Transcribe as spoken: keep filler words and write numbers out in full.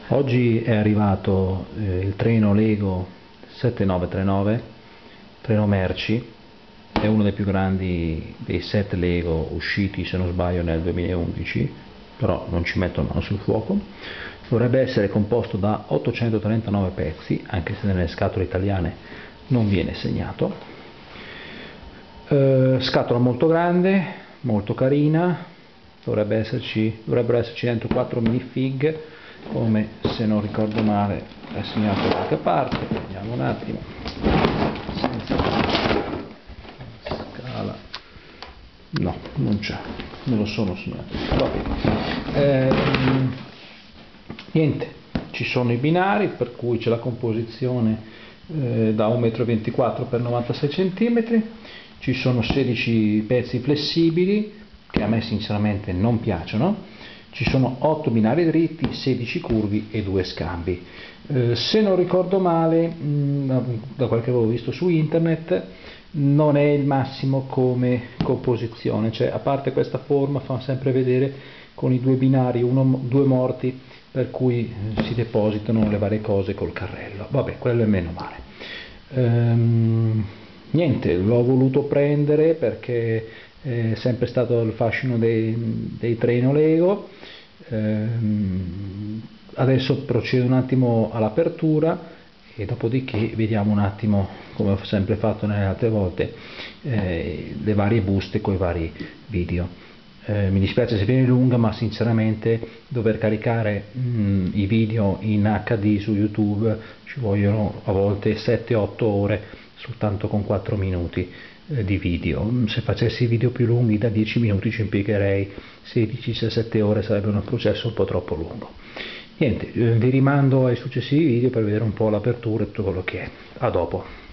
Oggi è arrivato eh, il treno Lego settantanove trentanove, treno merci, è uno dei più grandi dei set Lego usciti, se non sbaglio, nel duemilaundici, però non ci metto mano sul fuoco. Dovrebbe essere composto da ottocentotrentanove pezzi, anche se nelle scatole italiane non viene segnato. Eh, scatola molto grande, molto carina, dovrebbe esserci, dovrebbero esserci dentro quattro minifig, come, se non ricordo male, è segnato da qualche parte. Vediamo un attimo, senza scala, no, non c'è, me lo sono segnato. Va bene. Ehm, niente, ci sono i binari, per cui c'è la composizione eh, da uno virgola ventiquattro per novantasei centimetri, ci sono sedici pezzi flessibili che a me sinceramente non piacciono. Ci sono otto binari dritti, sedici curvi e due scambi. Eh, se non ricordo male, mh, da quel che avevo visto su internet, non è il massimo come composizione, cioè a parte questa forma fa sempre vedere con i due binari, uno, due morti, per cui si depositano le varie cose col carrello. Vabbè, quello è meno male. Ehm, niente, l'ho voluto prendere perché è sempre stato il fascino dei, dei treno Lego. Ehm, adesso procedo un attimo all'apertura e dopodiché vediamo un attimo, come ho sempre fatto nelle altre volte, eh, le varie buste con i vari video. Eh, mi dispiace se viene lunga, ma sinceramente dover caricare mh, i video in acca di su YouTube ci vogliono a volte sette otto ore soltanto con quattro minuti eh, di video. Se facessi video più lunghi da dieci minuti ci impiegherei sedici diciassette ore, sarebbe un processo un po' troppo lungo. Niente, eh, vi rimando ai successivi video per vedere un po' l'apertura e tutto quello che è. A dopo.